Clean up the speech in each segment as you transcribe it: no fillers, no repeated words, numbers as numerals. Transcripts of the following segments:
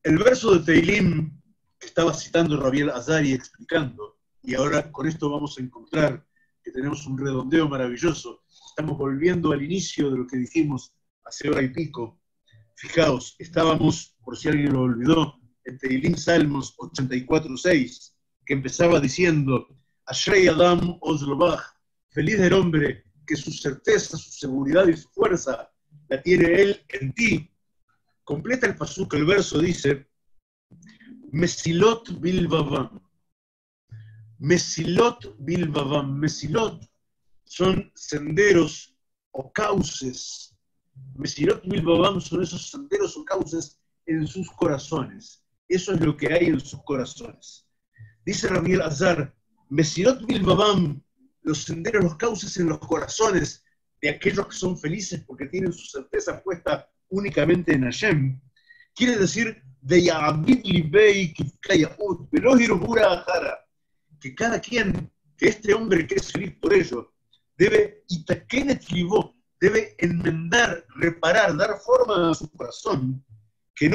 El verso de Teilim que estaba citando Rabiel Azari explicando, y ahora con esto vamos a encontrar que tenemos un redondeo maravilloso. Estamos volviendo al inicio de lo que dijimos hace hora y pico. Fijaos, estábamos, por si alguien lo olvidó, en Teilim Salmos 84:6, que empezaba diciendo: Ashrei Adam Ozlobach, feliz del hombre que su certeza, su seguridad y su fuerza la tiene él en ti. Completa el pasuk, el verso dice: Mesilot Bilbavam. Mesilot Bilbavam. Mesilot son senderos o cauces. Mesilot Bilbavam son esos senderos o cauces en sus corazones. Eso es lo que hay en sus corazones. Dice Rabiel Azar: Mesilot Bilbavam, los senderos, los cauces en los corazones de aquellos que son felices porque tienen su certeza puesta únicamente en Hashem. Quiere decir, de Ya'abid Libei Kifkayahut, Velojirubura Ahara, que cada quien, que este hombre que es feliz por ello, debe Itakenet Libó, debe enmendar, reparar, dar forma a su corazón, que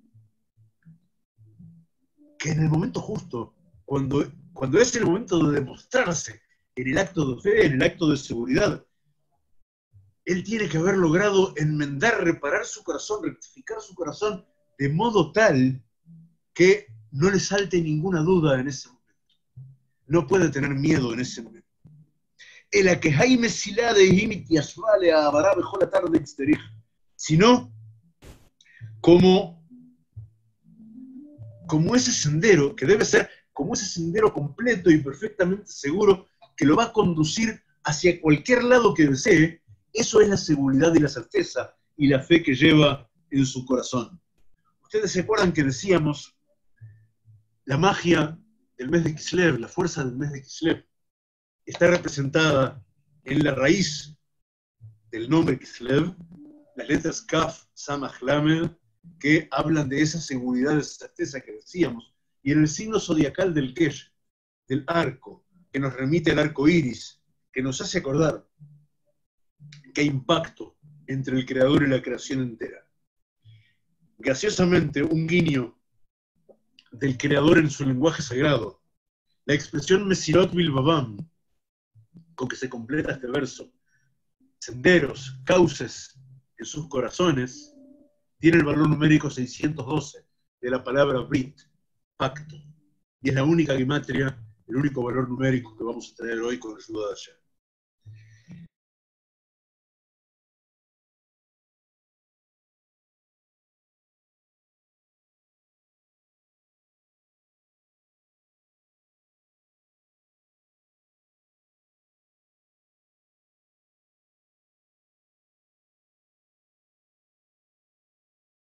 en el momento justo, cuando es el momento de demostrarse en el acto de fe, en el acto de seguridad, él tiene que haber logrado enmendar, reparar su corazón, rectificar su corazón de modo tal que no le salte ninguna duda en ese momento. No puede tener miedo en ese momento. El aquejai mesilá de himit yasvale a abará mejor la tarde exterij, sino como ese sendero, que debe ser como ese sendero completo y perfectamente seguro que lo va a conducir hacia cualquier lado que desee. Eso es la seguridad y la certeza y la fe que lleva en su corazón. Ustedes se acuerdan que decíamos la magia del mes de Kislev, la fuerza del mes de Kislev, está representada en la raíz del nombre Kislev, las letras Kaf, Samach, Lamed, que hablan de esa seguridad, de esa certeza que decíamos, y en el signo zodiacal del Kesh, del arco, que nos remite al arco iris, que nos hace acordar que hay impacto entre el creador y la creación entera. Graciosamente, un guiño del creador en su lenguaje sagrado, la expresión Mesirot Bilbavam, con que se completa este verso, senderos, cauces en sus corazones, tiene el valor numérico 612 de la palabra Brit, pacto, y es la única gematria, el único valor numérico que vamos a tener hoy con la ayuda de Hashem.